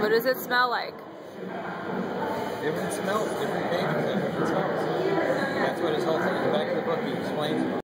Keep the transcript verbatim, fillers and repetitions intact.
What does it smell like? Different smells, different things, different smells. That's what it's all for. In the back of the book, he explains it.